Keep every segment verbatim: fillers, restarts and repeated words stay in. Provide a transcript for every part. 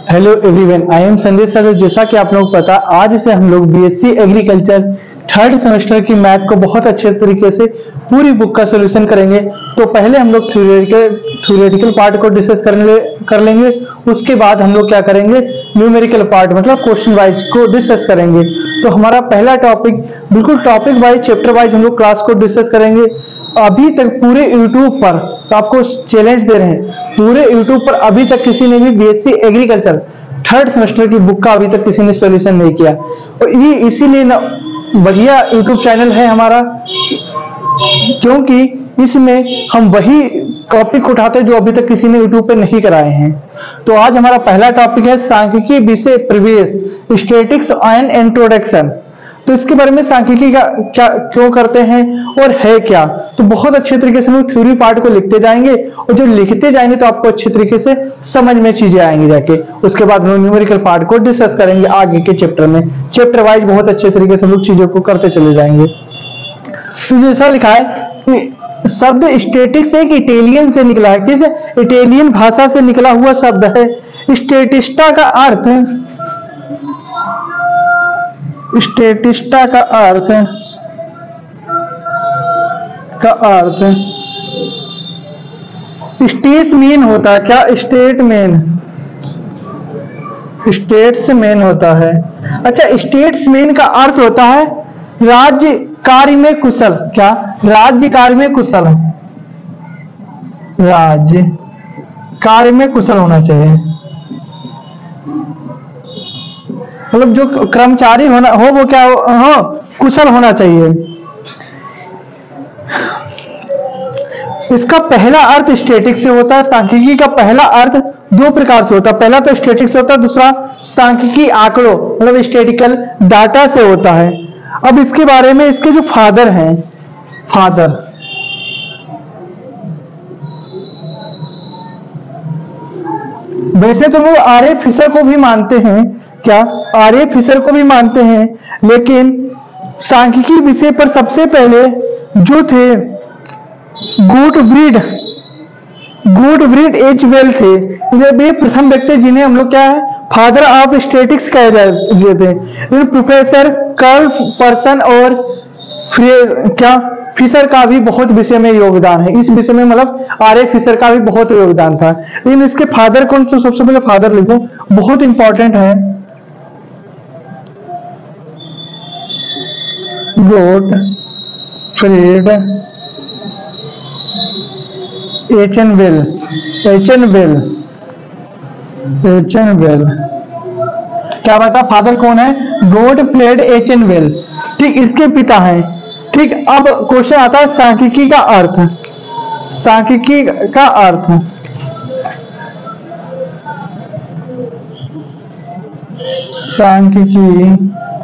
Hello everyone, I am Sandesh sir. जैसा कि आप लोग पता, आज से हम लोग बीएससी एग्रीकल्चर थर्ड सेमेस्टर की मैथ को बहुत अच्छे तरीके से पूरी बुक का सॉल्यूशन करेंगे। तो पहले हम लोग थ्योरेटिकल थ्योरेटिकल पार्ट को डिस्कस करने कर लेंगे। उसके बाद हम लोग क्या करेंगे, न्यूमेरिकल पार्ट मतलब क्वेश्चन वाइज को डिस्कस करेंगे। तो हमारा पहला टॉपिक बिल्कुल टॉपिक वाइज, चैप्टर वाइज हम लोग क्लास को डिस्कस करेंगे। अभी तक पूरे यूट्यूब पर, तो आपको चैलेंज दे रहे हैं, पूरे यूट्यूब पर अभी तक किसी ने भी बीएससी एग्रीकल्चर थर्ड सेमेस्टर की बुक का अभी तक किसी ने सॉल्यूशन नहीं किया। और ये इसीलिए ना बढ़िया यूट्यूब चैनल है हमारा, क्योंकि इसमें हम वही टॉपिक उठाते हैं जो अभी तक किसी ने यूट्यूब पे नहीं कराए हैं। तो आज हमारा पहला टॉपिक है सांख्यिकी विषय प्रवेश, स्टैटिक्स एंड इंट्रोडक्शन। तो इसके बारे में सांख्यिकी का क्या क्यों करते हैं और है क्या, तो बहुत अच्छे तरीके से हम थ्योरी पार्ट को लिखते जाएंगे। और जो लिखते जाएंगे तो आपको अच्छे तरीके से समझ में चीजें आएंगी जाके। उसके बाद हम लोग न्यूमेरिकल पार्ट को डिस्कस करेंगे आगे के चैप्टर में। चैप्टर वाइज बहुत अच्छे तरीके से हम लोग चीजों को करते चले जाएंगे। तो जैसा लिखा है कि शब्द स्टैटिक्स एक इटालियन से निकला है। किस इटालियन भाषा से निकला हुआ शब्द है। स्टैटिस्टा का अर्थ स्टैटिस्टा का अर्थ का अर्थ स्टेट्स मेन होता है। क्या स्टेट मेन स्टेट्स मेन होता है। अच्छा, स्टेट्स मेन का अर्थ होता है राज्य कार्य में कुशल। क्या राज्य कार्य में कुशल, राज्य कार्य में कुशल होना चाहिए। मतलब जो कर्मचारी होना हो वो क्या हो, कुशल होना चाहिए। इसका पहला अर्थ स्टैटिक से होता है। सांख्यिकी का पहला अर्थ दो प्रकार से होता है। पहला तो स्टैटिक से होता है, दूसरा सांख्यिकी आंकड़ों मतलब स्टैटिकल डाटा से होता है। अब इसके बारे में इसके जो फादर हैं, फादर वैसे तो वो आर ए फिशर को भी मानते हैं। क्या आर ए फिशर को भी मानते हैं, लेकिन सांख्यिकी विषय पर सबसे पहले जो थे गुटफ्रीड गुटफ्रीड एच वेल थे। ये प्रथम व्यक्ति जिन्हें हम लोग क्या है फादर ऑफ स्टैटिक्स कहे जाते थे। प्रोफेसर कार्ल पर्सन और क्या फिशर का भी बहुत विषय में योगदान है। इस विषय में मतलब आर ए फिशर का भी बहुत योगदान था। लेकिन इसके फादर कौन से, सबसे पहले फादर लिखो, बहुत इंपॉर्टेंट है। गोटफ्रीड एचनवेल एचनवेल एचनवेल क्या बता, फादर कौन है? गोटफ्रीड एचनवेल। ठीक, इसके पिता हैं। ठीक, अब क्वेश्चन आता है सांख्यिकी का अर्थ। सांख्यिकी का अर्थ सांख्यिकी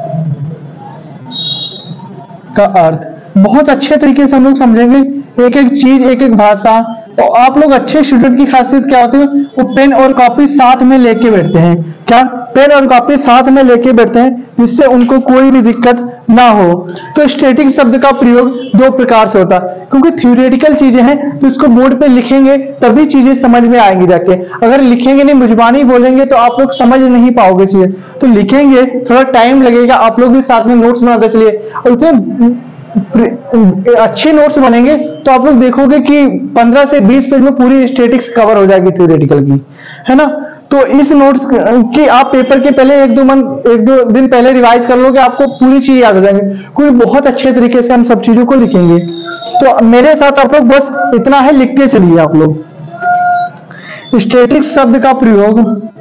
का अर्थ बहुत अच्छे तरीके से हम लोग समझेंगे, एक एक चीज, एक एक भाषा। तो आप लोग अच्छे स्टूडेंट की खासियत क्या होती है, वो पेन और कॉपी साथ में लेके बैठते हैं। क्या पेन और कॉपी साथ में लेके बैठते हैं, जिससे उनको कोई भी दिक्कत ना हो। तो स्टैटिक शब्द का प्रयोग दो प्रकार से होता है, क्योंकि थ्योरेटिकल चीजें हैं तो इसको बोर्ड पे लिखेंगे तभी चीजें समझ में आएंगी जाके। अगर लिखेंगे नहीं, मुजबानी बोलेंगे तो आप लोग समझ नहीं पाओगे चीजें। तो लिखेंगे, थोड़ा टाइम लगेगा, आप लोग भी साथ में नोट्स बनाते चलिए। और इतने अच्छे नोट्स बनेंगे तो आप लोग देखोगे कि पंद्रह से बीस पेज में पूरी स्टैटिक्स कवर हो जाएगी थ्योरेटिकल की, है ना। तो इस नोट्स की आप पेपर के पहले एक दो मन एक दो दिन पहले रिवाइज कर लोगे, आपको पूरी चीज याद हो जाएंगे। कोई बहुत अच्छे तरीके से हम सब चीजों को लिखेंगे। तो मेरे साथ आप लोग बस इतना है, लिखते चलिए आप लोग। स्टैटिक्स शब्द का प्रयोग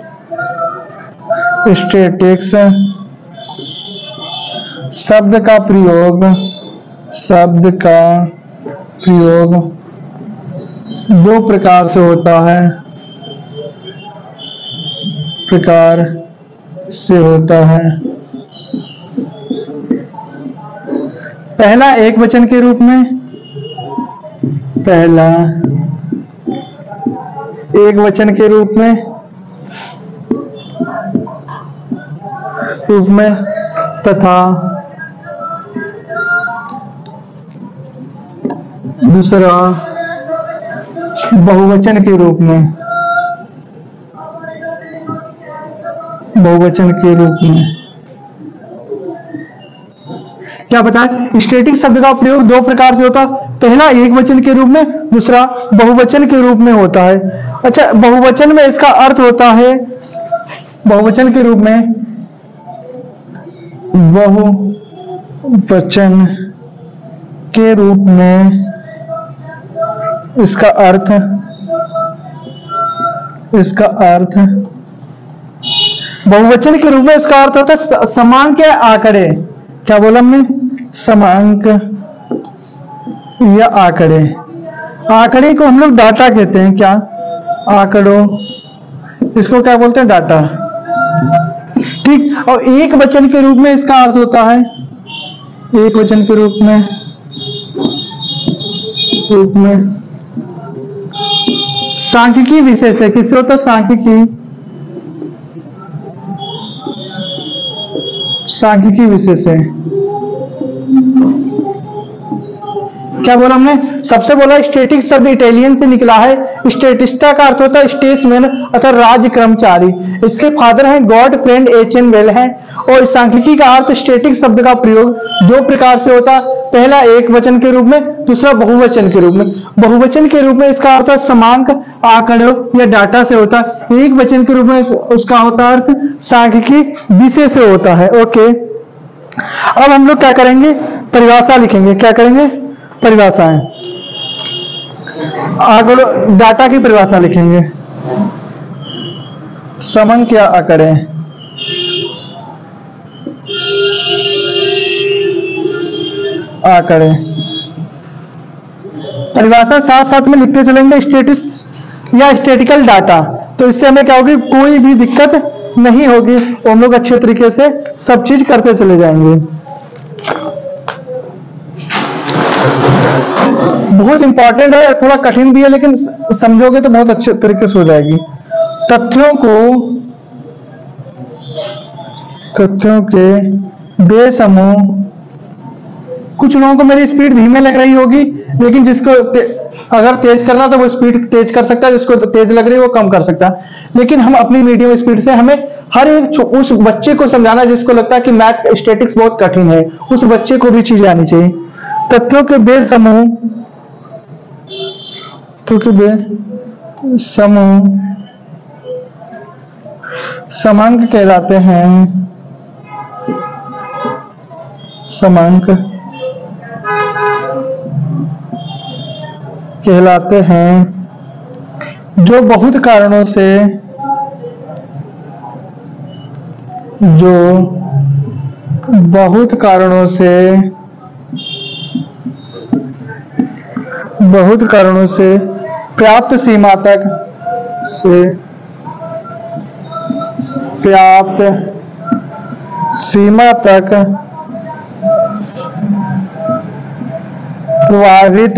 स्टैटिक्स शब्द का प्रयोग शब्द का प्रयोग दो प्रकार से होता है प्रकार से होता है पहला एक वचन के रूप में पहला एक वचन के रूप में रूप में तथा दूसरा बहुवचन के रूप में बहुवचन के रूप में। क्या बताएं? स्टैटिक शब्द का प्रयोग दो प्रकार से होता है, पहला एक वचन के रूप में, दूसरा बहुवचन के रूप में होता है। अच्छा, बहुवचन में इसका अर्थ होता है, बहुवचन के रूप में, बहुवचन के रूप में इसका अर्थ इसका अर्थ बहुवचन के रूप में इसका अर्थ होता है समांक के आंकड़े। क्या बोला हमने? समांक या आंकड़े। आंकड़े को हम लोग डाटा कहते हैं। क्या? आंकड़ों, इसको क्या बोलते हैं? डाटा। ठीक। और एक वचन के रूप में इसका अर्थ होता है, एक वचन के रूप में रूप में सांख्यिकी विशेष है। किससे होता है? सांख्यिकी सांख्यिकी विशेष है। क्या बोला हमने? सबसे बोला स्टैटिक शब्द इटालियन से निकला है। स्टैटिस्टा का अर्थ होता है स्टेट्समैन अर्थात राज्य कर्मचारी। इसके फादर हैं Gottfried Achenwall है। और सांख्यिकी का अर्थ स्टैटिक शब्द का प्रयोग दो प्रकार से होता है, पहला एक वचन के रूप में, दूसरा बहुवचन के रूप में। बहुवचन के रूप में इसका अर्थ समांक, आंकड़ों या डाटा से होता है। एक वचन के रूप में उसका होता है अर्थ सांख्यिकी विषय से होता है। ओके, अब हम लोग क्या करेंगे? परिभाषा लिखेंगे। क्या करेंगे? परिभाषाएं। आंकड़ों, डाटा की परिभाषा लिखेंगे। समांक या आंकड़े। आंकड़े परिभाषा साथ साथ में लिखते चलेंगे। स्टेटिस या स्टैटिकल डाटा, तो इससे हमें क्या होगी? कोई भी दिक्कत नहीं होगी। हम लोग अच्छे तरीके से सब चीज करते चले जाएंगे। बहुत इंपॉर्टेंट है, थोड़ा कठिन भी है, लेकिन समझोगे तो बहुत अच्छे तरीके से हो जाएगी। तथ्यों को तथ्यों के बेसमूह। कुछ लोगों को मेरी स्पीड धीमे लग रही होगी, लेकिन जिसको ते, अगर तेज करना तो वो स्पीड तेज कर सकता है, जिसको तेज लग रही है वो कम कर सकता है। लेकिन हम अपनी मीडियम स्पीड से, हमें हर एक उस बच्चे को समझाना जिसको लगता है कि मैथ स्टैटिक्स बहुत कठिन है, उस बच्चे को भी चीज आनी चाहिए। तथ्यों के बेसमूह क्योंकि बे समूह समांक कहलाते हैं। समांक कहलाते हैं जो बहुत कारणों से जो बहुत कारणों से बहुत कारणों से प्राप्त सीमा तक से प्राप्त सीमा तक प्रभावित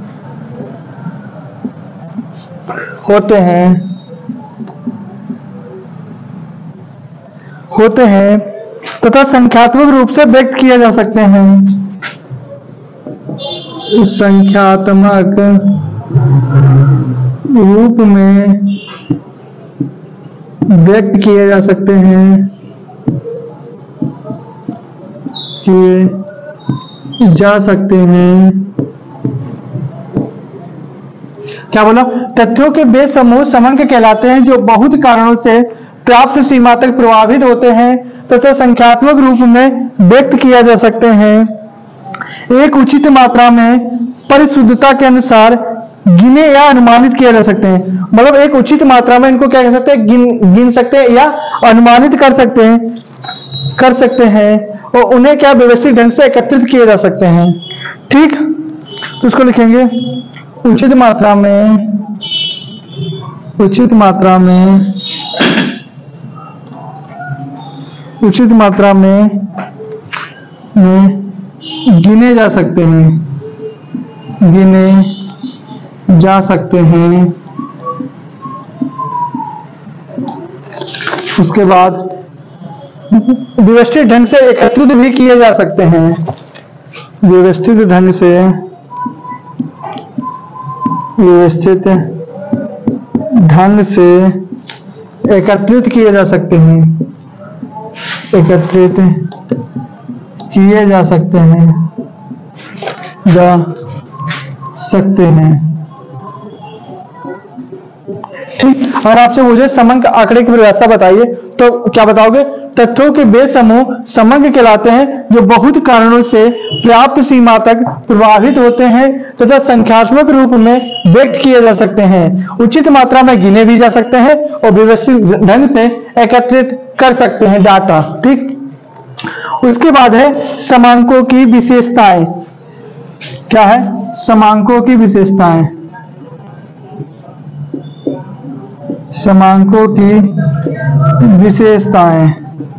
होते हैं होते हैं तथा संख्यात्मक रूप से व्यक्त किए जा सकते हैं। संख्यात्मक रूप में व्यक्त किए जा सकते हैं किए जा सकते हैं। क्या बोला? तथ्यों के बेसमूह समांक कहलाते हैं जो बहुत कारणों से प्राप्त सीमा तक प्रभावित होते हैं तथा संख्यात्मक रूप में व्यक्त किया जा सकते हैं। एक उचित मात्रा में परिशुद्धता के अनुसार गिने या अनुमानित किया जा सकते हैं। मतलब एक उचित मात्रा में इनको क्या कह सकते हैं? गिन गिन सकते हैं या अनुमानित कर सकते हैं कर सकते हैं और उन्हें क्या व्यवस्थित ढंग से एकत्रित किए जा सकते हैं। ठीक, तो इसको लिखेंगे उचित मात्रा में उचित मात्रा में उचित मात्रा में, में गिने जा सकते हैं गिने जा सकते हैं। उसके बाद व्यवस्थित ढंग से एकत्रित भी किए जा सकते हैं। व्यवस्थित ढंग से व्यवस्थित ढंग से एकत्रित किए जा सकते हैं एकत्रित किए जा सकते हैं जा सकते हैं ठीक। और आपसे मुझे समंक आंकड़े की परिभाषा बताइए, तो क्या बताओगे? तथ्यों के वे समूह समंक कहलाते हैं जो बहुत कारणों से पर्याप्त सीमा तक प्रभावित होते हैं तथा तो संख्यात्मक रूप में व्यक्त किए जा सकते हैं, उचित मात्रा में गिने भी जा सकते हैं और व्यवस्थित ढंग से एकत्रित कर सकते हैं डाटा। ठीक, उसके बाद है समांकों की विशेषताएं। क्या है? समांकों की विशेषताएं। समांकों की विशेषताएं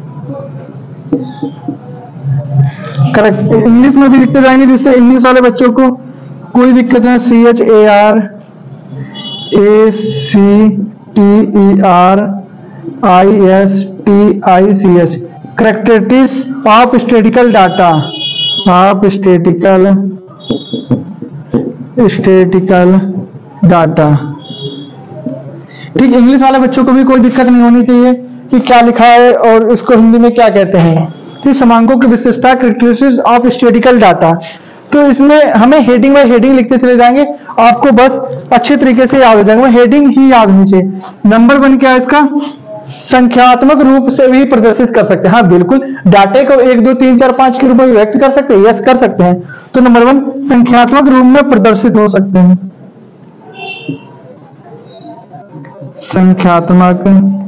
करेक्ट इंग्लिश में भी लिखते जाएंगे जिससे इंग्लिश वाले बच्चों को कोई दिक्कत नहीं। C H A R A C T E R I S T I C H characteristics of statistical data of statistical statistical data. ठीक, इंग्लिश वाले बच्चों को भी कोई दिक्कत नहीं होनी चाहिए कि क्या लिखा है और इसको हिंदी में क्या कहते हैं। ठीक, समांकों की विशेषता कैरेक्टरिस्टिक्स ऑफ स्टैटिस्टिकल डाटा। तो इसमें हमें हेडिंग बाय हेडिंग लिखते चले जाएंगे, आपको बस अच्छे तरीके से याद हो जाएगा, हेडिंग ही याद होनी चाहिए। नंबर वन क्या है इसका? संख्यात्मक रूप से भी प्रदर्शित कर सकते हैं। हाँ बिल्कुल, डाटे को एक दो तीन चार पांच के रूप में व्यक्त कर सकते हैं, यस कर सकते हैं। तो नंबर वन संख्यात्मक रूप में प्रदर्शित हो सकते हैं, संख्यात्मक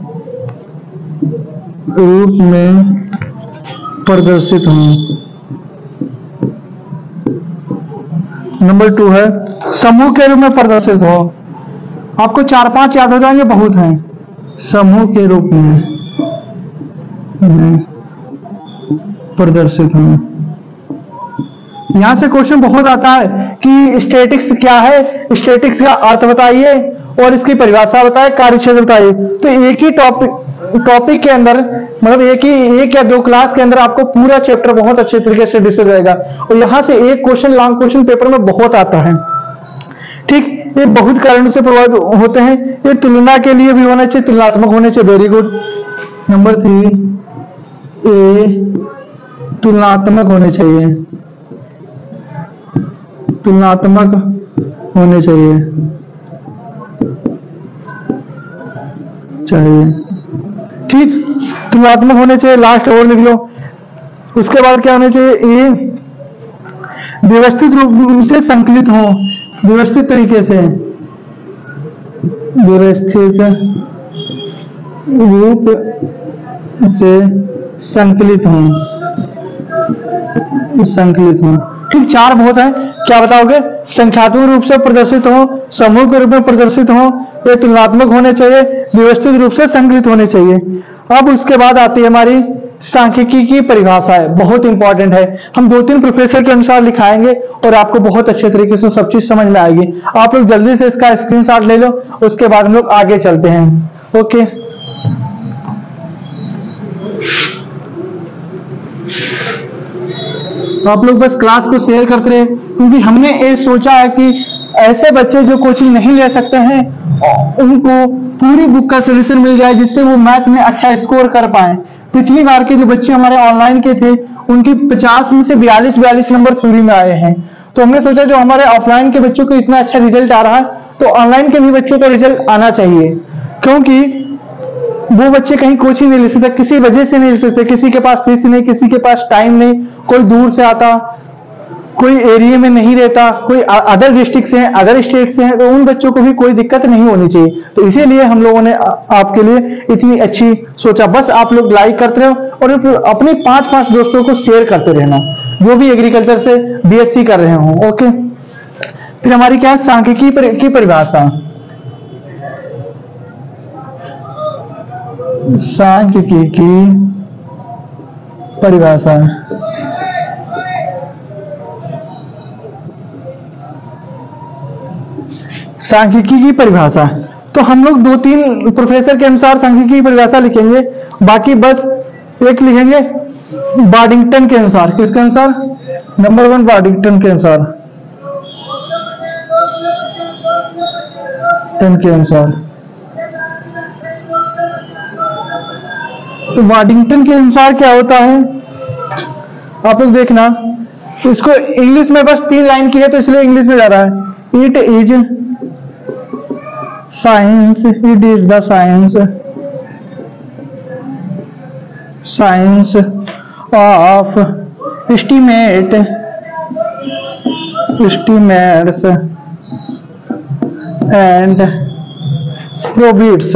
रूप में प्रदर्शित हों। नंबर टू है समूह के रूप में प्रदर्शित हो। आपको चार पांच याद हो जाएंगे, बहुत हैं। समूह के रूप में प्रदर्शित हों। यहां से क्वेश्चन बहुत आता है कि स्टैटिक्स क्या है, स्टैटिक्स का अर्थ बताइए और इसकी परिभाषा बताइए, कार्यक्षेत्र बताइए। तो एक ही टॉपिक टॉपिक के अंदर मतलब एक ही एक या दो क्लास के अंदर आपको पूरा चैप्टर बहुत अच्छे तरीके से डिस्कस रहेगा और यहां से एक क्वेश्चन लॉन्ग क्वेश्चन पेपर में बहुत आता है। ठीक, ये बहुत कारणों से प्रभावित होते हैं। ये तुलना के लिए भी होना चाहिए, तुलनात्मक होने चाहिए। Very good. Number three, a तुलनात्मक होने चाहिए, तुलनात्मक होने चाहिए चाहिए ठीक, तुलनात्मक होने चाहिए। लास्ट और लिख लो। उसके बाद क्या होना चाहिए? ए व्यवस्थित रूप से संकलित हो, व्यवस्थित तरीके से, व्यवस्थित रूप से संकलित हो, संकलित हो। ठीक, चार बहुत है। क्या बताओगे? संख्यात्मक रूप से प्रदर्शित हो, समूह के रूप में प्रदर्शित हो, ये तुलनात्मक होने चाहिए, व्यवस्थित रूप से संकलित होने चाहिए। अब उसके बाद आती है हमारी सांख्यिकी की परिभाषा है, बहुत इंपॉर्टेंट है। हम दो तीन प्रोफेसर के अनुसार लिखाएंगे और आपको बहुत अच्छे तरीके से सब चीज समझ में आएगी। आप लोग जल्दी से इसका स्क्रीनशॉट ले लो, उसके बाद हम लोग आगे चलते हैं। ओके, आप लोग बस क्लास को शेयर करते रहे, क्योंकि हमने ये सोचा है कि ऐसे बच्चे जो कोचिंग नहीं ले सकते हैं उनको पूरी बुक का सोल्यूशन मिल जाए, जिससे वो मैथ में अच्छा स्कोर कर पाए। पिछली बार के जो बच्चे हमारे ऑनलाइन के थे उनकी पचास में से बयालीस बयालीस नंबर थ्योरी में आए हैं। तो हमने सोचा जो हमारे ऑफलाइन के बच्चों को इतना अच्छा रिजल्ट आ रहा है तो ऑनलाइन के भी बच्चों का रिजल्ट आना चाहिए, क्योंकि वो बच्चे कहीं कोचिंग नहीं ले सकते, किसी वजह से नहीं ले सकते, किसी के पास फीस नहीं, किसी के पास टाइम नहीं, कोई दूर से आता, कोई एरिया में नहीं रहता, कोई अदर डिस्ट्रिक्ट से हैं, अदर स्टेट से हैं, तो उन बच्चों को भी कोई दिक्कत नहीं होनी चाहिए। तो इसीलिए हम लोगों ने आपके लिए इतनी अच्छी सोचा। बस आप लोग लाइक करते रहो और अपने पांच पांच दोस्तों को शेयर करते रहना जो भी एग्रीकल्चर से बीएससी कर रहे हो। ओके, फिर हमारी क्या है? सांख्यिकी की परिभाषा। सांख्यिकी की परिभाषा सांख्यिकी की परिभाषा तो हम लोग दो तीन प्रोफेसर के अनुसार सांख्यिकी की परिभाषा लिखेंगे, बाकी बस एक लिखेंगे बार्डिंगटन के अनुसार। किसके अनुसार? नंबर वन बार्डिंगटन के अनुसार, टन के अनुसार। तो वाडिंगटन के अनुसार क्या होता है, आप लोग देखना, इसको इंग्लिश में बस तीन लाइन की है तो इसलिए इंग्लिश में जा रहा है। It is science, it is the science science of estimate estimates and probates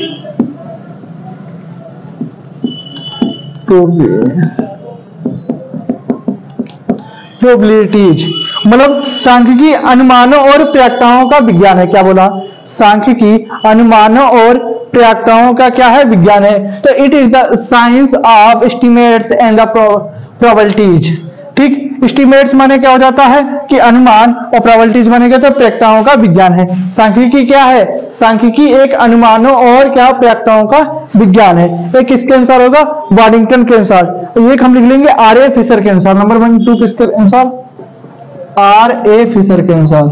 probabilities, मतलब सांख्यिकी अनुमानों और प्रायिकताओं का विज्ञान है। क्या बोला? सांख्यिकी अनुमानों और प्रायिकताओं का क्या है? विज्ञान है। तो it is the science of estimates and the probabilities. ठीक, एस्टिमेट्स माने क्या हो जाता है कि अनुमान, और प्रोबेबिलिटीज माने क्या? तो प्रायिकताओं का विज्ञान है। सांख्यिकी क्या है? सांख्यिकी एक अनुमानों और क्या प्रायिकताओं का विज्ञान है। ये किसके अनुसार होगा? वाडिंगटन के अनुसार। एक हम लिख लेंगे आर ए फिशर के अनुसार। नंबर वन टू किसके अनुसार? आर ए फिशर के अनुसार।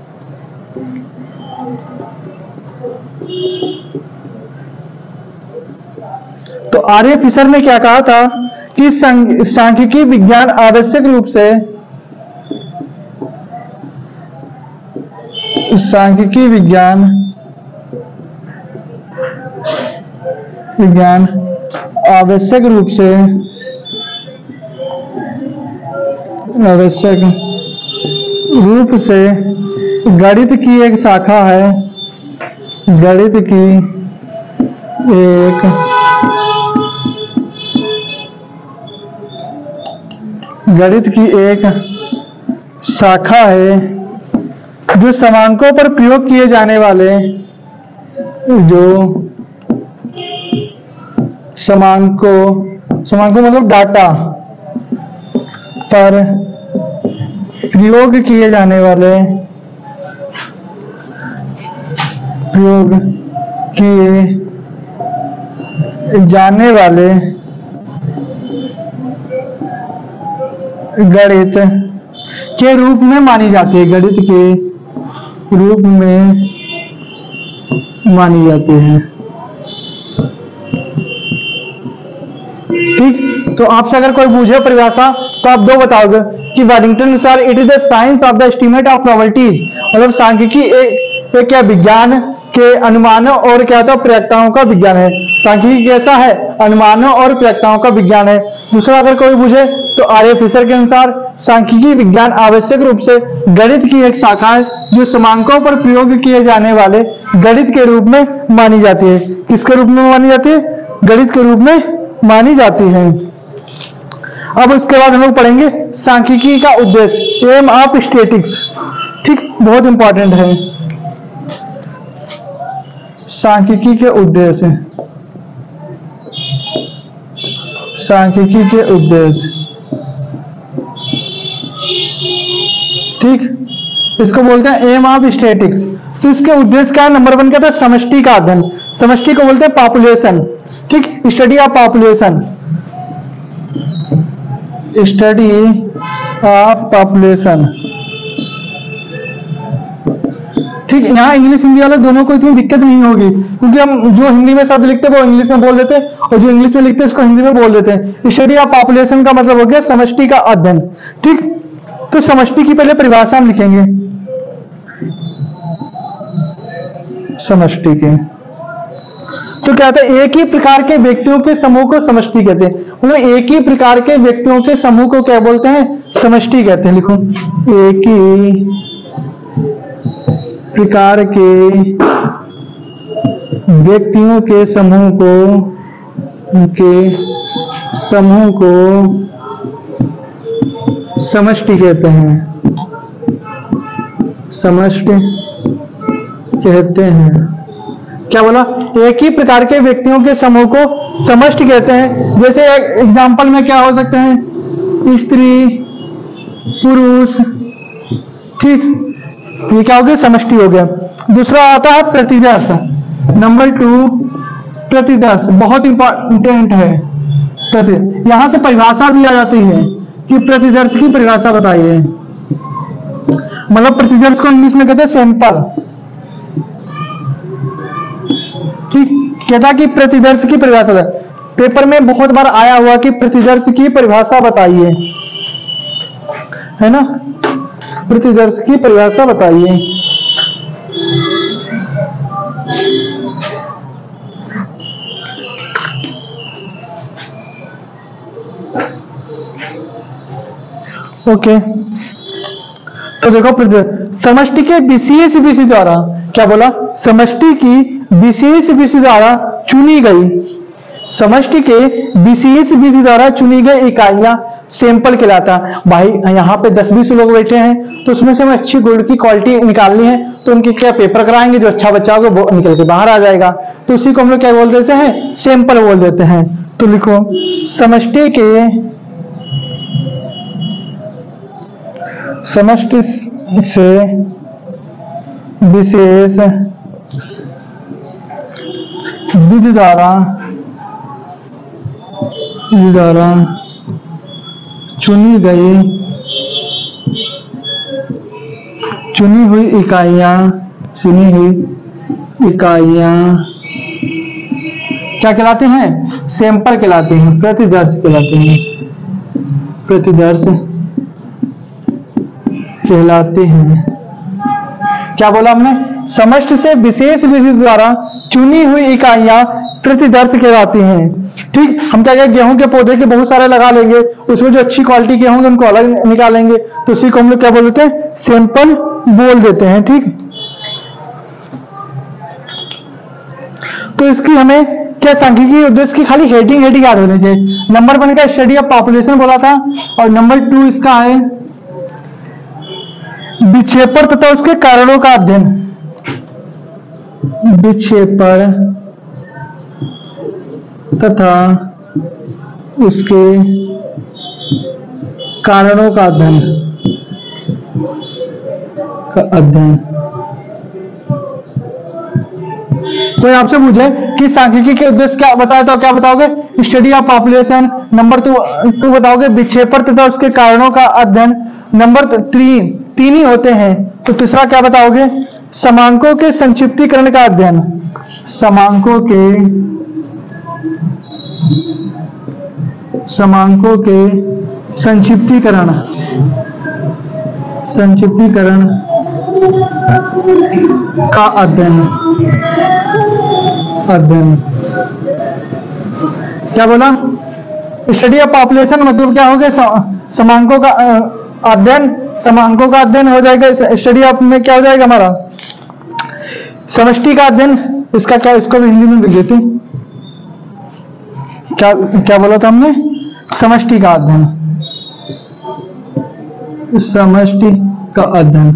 तो आर ए फिशर ने क्या कहा था कि सांख्यिकी विज्ञान आवश्यक रूप से सांख्यिकी विज्ञान विज्ञान आवश्यक रूप से आवश्यक रूप से गणित की एक शाखा है, गणित की एक गणित की एक शाखा है जो समांकों पर प्रयोग किए जाने वाले जो समांकों समांकों मतलब डाटा पर प्रयोग किए जाने वाले प्रयोग किए जाने वाले गणित के रूप में मानी जाती है, गणित के रूप में मानी जाती है। ठीक, तो आपसे अगर कोई पूछे परिभाषा तो आप दो बताओगे कि वाडिंगटन अनुसार it is the science of the estimate of probabilities, मतलब सांख्यिकी एक, एक क्या विज्ञान के अनुमानों और क्या था प्रायिकताओं का विज्ञान है। सांख्यिकी कैसा है? अनुमानों और प्रायिकताओं का विज्ञान है। दूसरा अगर कोई पूछे तो आर ए फिशर के अनुसार सांख्यिकी विज्ञान आवश्यक रूप से गणित की एक शाखा है जो समांकों पर प्रयोग किए जाने वाले गणित के रूप में मानी जाती है। किसके रूप में मानी जाती है? गणित के रूप में मानी जाती है। अब उसके बाद हम लोग पढ़ेंगे सांख्यिकी का उद्देश्य, एम ऑफ स्टैटिस्टिक्स। ठीक, बहुत इंपॉर्टेंट है सांख्यिकी के उद्देश्य। सांख्यिकी के उद्देश्य, ठीक, इसको बोलते हैं एम ऑफ स्टैटिस्टिक्स। तो इसके उद्देश्य क्या है? नंबर वन क्या था? समष्टि का अध्ययन। समष्टि को बोलते हैं पॉपुलेशन। ठीक, study of population, study of population. ठीक, यहाँ इंग्लिश हिंदी वाले दोनों को इतनी दिक्कत नहीं होगी क्योंकि हम जो हिंदी में शब्द लिखते हैं वो इंग्लिश में बोल देते हैं और जो इंग्लिश में लिखते हैं उसको हिंदी में बोल देते हैं। स्टडी ऑफ पॉपुलेशन का मतलब हो गया समष्टि का अध्ययन। ठीक, तो समष्टि की पहले परिभाषा हम लिखेंगे। समष्टि के तो क्या होता है? एक ही प्रकार के व्यक्तियों के समूह को समष्टि कहते हैं। मतलब एक ही प्रकार के व्यक्तियों के समूह को क्या बोलते हैं? समष्टि कहते हैं। लिखो, एक ही प्रकार के व्यक्तियों के समूह को के समूह को समष्टि कहते हैं, समष्टि कहते हैं। क्या बोला? एक ही प्रकार के व्यक्तियों के समूह को समष्टि कहते हैं। जैसे एग्जांपल में क्या हो सकते हैं? स्त्री, पुरुष। ठीक, ये क्या हो गया? समष्टि हो गया। दूसरा आता है प्रतिदर्श। नंबर टू प्रतिदर्श, बहुत इंपॉर्टेंट है। प्रति यहां से परिभाषा भी आ जाती है कि प्रतिदर्श की परिभाषा बताइए। मतलब प्रतिदर्श को इंग्लिश में कहते हैं सैंपल। ठीक, कहता कि प्रतिदर्श की परिभाषा है। पेपर में बहुत बार आया हुआ कि प्रतिदर्श की परिभाषा बताइए, है ना, प्रतिदर्श की परिभाषा बताइए। ओके, तो देखो समष्टि के विशेष विधि द्वारा, क्या बोला, समष्टि की विशेष विधि द्वारा चुनी गई, समष्टि के विशेष विधि द्वारा चुनी गई इकाइयां सैंपल कहलाता। भाई यहाँ पे दस बीस लोग बैठे हैं तो उसमें से हमें अच्छी गुड़ की क्वालिटी निकालनी है, तो उनके क्या पेपर कराएंगे, जो अच्छा बच्चा होगा वो निकल के बाहर आ जाएगा, तो उसी को हम लोग क्या बोल देते हैं, सैंपल बोल देते हैं। तो लिखो समष्टि के समष्टि से विशेष विधि द्वारा द्वारा चुनी गई चुनी हुई इकाइयां चुनी हुई इकाइयां क्या कहलाते हैं, सैंपल कहलाते हैं, प्रतिदर्श कहलाते हैं, प्रतिदर्श कहलाते हैं। क्या बोला हमने, समष्टि से विशेष विधि द्वारा चुनी हुई इकाइयां प्रतिदर्श कहलाती हैं। ठीक, हम क्या कहें, गेहूं के पौधे के बहुत सारे लगा लेंगे, उसमें जो अच्छी क्वालिटी के होंगे उनको अलग निकालेंगे, तो उसी को हम लोग क्या बोल देते हैं, सैंपल बोल देते हैं। ठीक, तो इसकी हमें क्या सांख्यिकी उद्देश्य की खाली हेडिंग हेडिंग याद होनी चाहिए। नंबर वन का स्टडी ऑफ पॉपुलेशन बोला था, और नंबर टू इसका है विक्षेपण तथा उसके कारणों का अध्ययन, विक्षेपण तथा उसके कारणों का अध्ययन का अध्ययन। कोई आपसे पूछे कि सांख्यिकी के उद्देश्य क्या बताए तो क्या बताओगे, study of population. Number two two बताओगे विक्षेपण तथा उसके कारणों का अध्ययन। नंबर थ्री तीन ही होते हैं, तो तीसरा क्या बताओगे, समांकों के संक्षिप्तीकरण का अध्ययन, समांकों के समांकों के संक्षिप्तीकरण संक्षिप्तीकरण का अध्ययन अध्ययन क्या बोला, स्टडी ऑफ पॉपुलेशन मतलब क्या हो गया, समांकों का अध्ययन, समांकों का अध्ययन हो जाएगा। स्टडी ऑफ में क्या हो जाएगा हमारा, समष्टि का अध्ययन। इसका क्या, इसको भी हिंदी में लिख देते, क्या क्या बोला था हमने, समष्टि का अध्ययन, समष्टि का अध्ययन।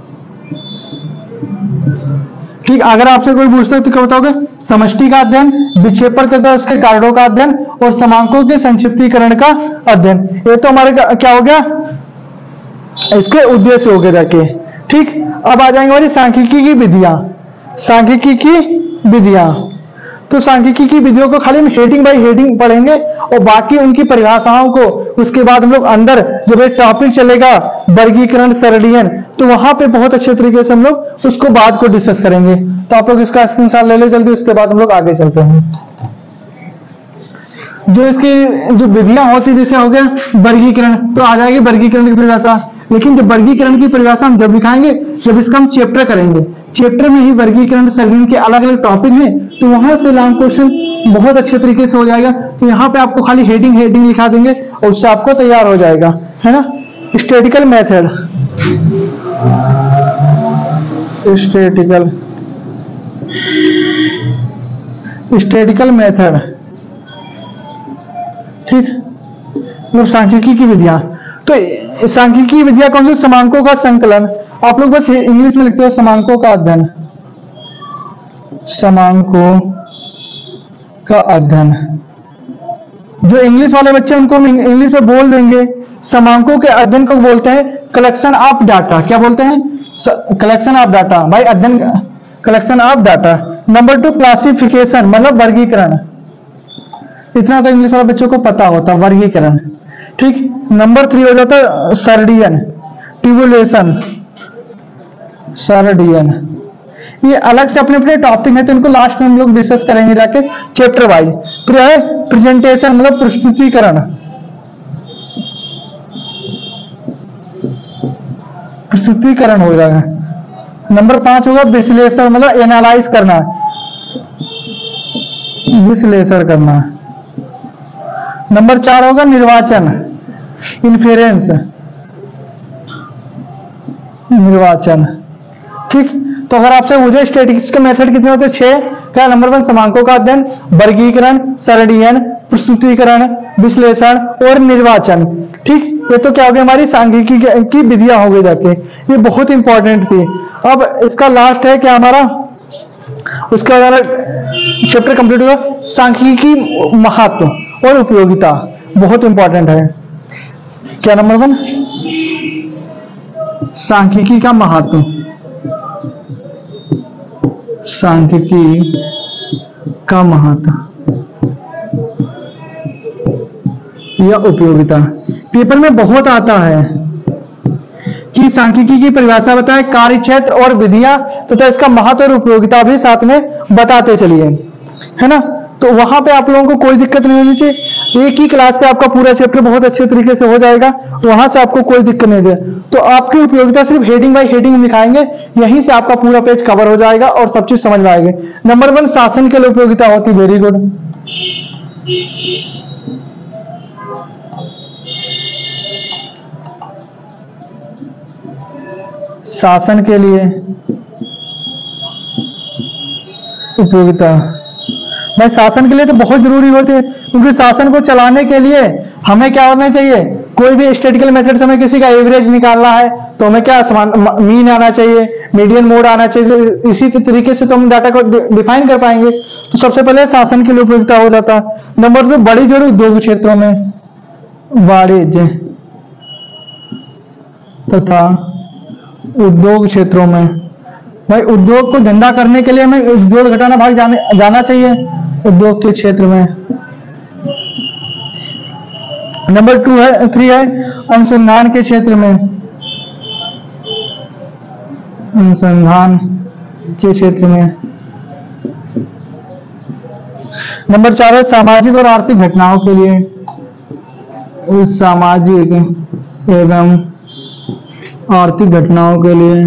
ठीक, अगर आपसे कोई पूछता है तो क्या बताओगे, समष्टि का अध्ययन, विक्षेपण तथा उसके कारणों का अध्ययन और समांकों के संक्षिप्तीकरण का अध्ययन। ये तो हमारे क्या हो गया, इसके उद्देश्य हो गए जाके। ठीक, अब आ जाएंगे हमारी सांख्यिकी की विधियां, सांख्यिकी की विधियां। तो सांख्यिकी की विधियों को खाली हम हेडिंग बाय हेडिंग पढ़ेंगे और बाकी उनकी परिभाषाओं को उसके बाद हम लोग अंदर जब एक टॉपिक चलेगा वर्गीकरण सरलीकरण, तो वहां पे बहुत अच्छे तरीके से हम लोग उसको बाद को डिस्कस करेंगे। तो आप लोग इसका स्क्रीनशॉट ले ले जल्दी, उसके बाद हम लोग आगे चलते हैं। जो इसकी जो विधियां होती, जैसे हो गया वर्गीकरण, तो आ जाएगी वर्गीकरण की परिभाषा। लेकिन जब वर्गीकरण की परिभाषा हम जब दिखाएंगे जब इसका हम चैप्टर करेंगे, चैप्टर में ही वर्गीकरण सरलीकरण के अलग अलग टॉपिक हैं, तो वहां से लॉन्ग क्वेश्चन बहुत अच्छे तरीके से हो जाएगा। तो यहाँ पे आपको खाली हेडिंग हेडिंग लिखा देंगे और उससे आपको तैयार हो जाएगा, है ना। Statistical method, statistical statistical method, ठीक, मतलब सांख्यिकी की विधियां। तो सांख्यिकी की विधियां कौन सी, समांकों का संकलन। आप लोग बस इंग्लिश में लिखते हो समांकों का अध्ययन, समांकों का अध्ययन। जो इंग्लिश वाले बच्चे उनको हम इंग्लिश में बोल देंगे, समांकों के अध्ययन को बोलते हैं कलेक्शन ऑफ डाटा। क्या बोलते हैं, कलेक्शन ऑफ डाटा। भाई अध्ययन, collection of data. Number two classification, मतलब वर्गीकरण। इतना तो इंग्लिश वाले बच्चों को पता होता, वर्गीकरण, ठीक। नंबर थ्री हो जाता है सरडियन, टिबुलेशन, सरडियन। ये अलग से अपने अपने टॉपिक है, तो इनको लास्ट में हम लोग डिस्कस करेंगे जाके चैप्टर वाइज। फिर है प्रेजेंटेशन, मतलब प्रस्तुतिकरण, प्रस्तुतिकरण हो जाएगा। नंबर पांच होगा विश्लेषण, मतलब एनालाइज करना, विश्लेषण करना। नंबर चार होगा निर्वाचन, इन्फेरेंस, निर्वाचन। ठीक, तो अगर आपसे पूछे स्टैटिस्टिक्स के मेथड कितने होते हैं? छह। क्या? नंबर वन समांकों का अध्ययन, वर्गीकरण, सरलीकरण, प्रस्तुतिकरण, विश्लेषण और निर्वाचन। ठीक, ये तो क्या हो गया, हमारी सांख्यिकी की विधियां हो गई जाके, ये बहुत इंपॉर्टेंट थी। अब इसका लास्ट है क्या हमारा, उसका चैप्टर कंप्लीट हुआ, सांख्यिकी महत्व और उपयोगिता, बहुत इंपॉर्टेंट है। क्या नंबर वन, सांख्यिकी का महत्व, सांख्यिकी का महत्व या उपयोगिता। पेपर में बहुत आता है कि सांख्यिकी की परिभाषा बताए, कार्य क्षेत्र और विधियां तथा तो इसका महत्व और उपयोगिता भी साथ में बताते चलिए, है ना। तो वहां पे आप लोगों को कोई दिक्कत नहीं होनी चाहिए, एक ही क्लास से आपका पूरा चैप्टर बहुत अच्छे तरीके से हो जाएगा, वहां से आपको कोई दिक्कत नहीं है। तो आपकी उपयोगिता सिर्फ हेडिंग बाय हेडिंग दिखाएंगे, यहीं से आपका पूरा पेज कवर हो जाएगा और सब चीज समझ में आएगी। नंबर वन, शासन के लिए उपयोगिता होती, वेरी गुड। शासन के लिए उपयोगिता, भाई शासन के लिए तो बहुत जरूरी होती है, क्योंकि शासन को चलाने के लिए हमें क्या होना चाहिए, कोई भी स्टैटिस्टिकल मेथड से हमें किसी का एवरेज निकालना है तो हमें क्या मीन आना चाहिए, मीडियन मोड आना चाहिए, इसी तरीके से तो हम डाटा को डिफाइन कर पाएंगे। तो सबसे पहले शासन के लिए उपयोगिता हो जाता। नंबर दो, वाणिज्य और उद्योग क्षेत्रों में, वाणिज्य तथा उद्योग क्षेत्रों में, भाई उद्योग को धंधा करने के लिए हमें जोड़ घटाना भाग जाने जाना चाहिए उद्योग के क्षेत्र में। नंबर टू है, थ्री है अनुसंधान के क्षेत्र में, अनुसंधान के क्षेत्र में। नंबर चार है सामाजिक और आर्थिक घटनाओं के लिए, उस सामाजिक एवं आर्थिक घटनाओं के लिए,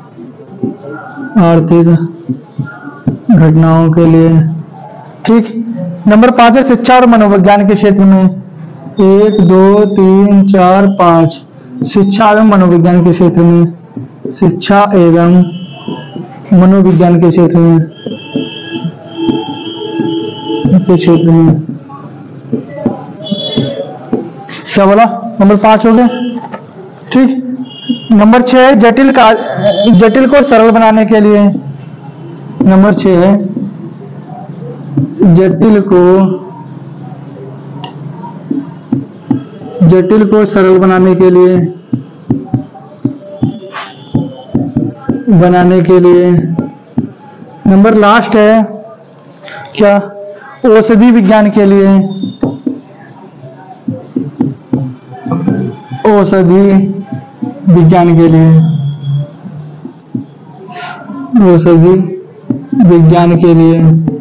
आर्थिक घटनाओं के लिए। ठीक, नंबर पांच है शिक्षा और मनोविज्ञान के क्षेत्र में, एक दो तीन चार पांच, शिक्षा एवं मनोविज्ञान के क्षेत्र में, शिक्षा एवं मनोविज्ञान के क्षेत्र में, के क्षेत्र में। क्या बोला, नंबर पांच हो गया। ठीक, नंबर छह है जटिल का जटिल को सरल बनाने के लिए, नंबर छह है जटिल को जटिल को सरल बनाने के लिए, बनाने के लिए। नंबर लास्ट है क्या, औषधि विज्ञान के लिए, औषधि विज्ञान के लिए, औषधि विज्ञान के लिए।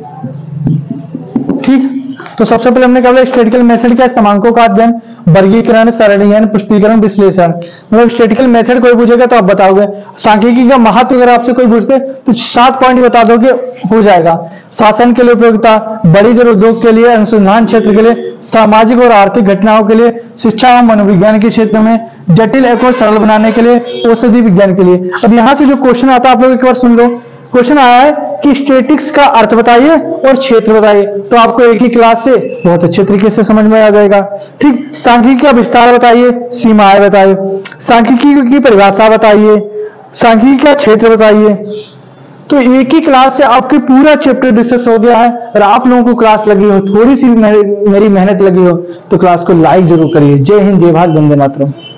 ठीक, तो सबसे पहले हमने कहा स्टैटिस्टिकल मेथड क्या है, समांकों का अध्ययन, वर्गीकरण, सरलीकरण, पुष्टिकरण, विश्लेषण। मतलब स्टैटिस्टिकल मेथड कोई पूछेगा तो आप बताओगे। सांख्यिकी का महत्व अगर आपसे कोई पूछते तो सात पॉइंट बता दोगे, हो जाएगा। शासन के लिए उपयोगिता, वाणिज्य और उद्योग के लिए, अनुसंधान क्षेत्र के लिए, सामाजिक और आर्थिक घटनाओं के लिए, शिक्षा और मनोविज्ञान के क्षेत्र में, जटिल को सरल बनाने के लिए, औषधि विज्ञान के लिए। अब यहाँ से जो क्वेश्चन आता है आप लोग एक बार सुन लो। क्वेश्चन आया है कि स्टैटिस्टिक्स का अर्थ बताइए और क्षेत्र बताइए, तो आपको एक ही क्लास से बहुत अच्छे तरीके से समझ में आ जाएगा। ठीक, सांख्यिकी का विस्तार बताइए, सीमाएं बताइए, सांख्यिकी की परिभाषा बताइए, सांख्यिकी का क्षेत्र बताइए। तो एक ही क्लास से आपके पूरा चैप्टर डिस्कस हो गया है। और आप लोगों को क्लास लगी हो, थोड़ी सी मेरी मेहनत लगी हो तो क्लास को लाइक जरूर करिए। जय हिंद, जय भारत, वंदे मातरम।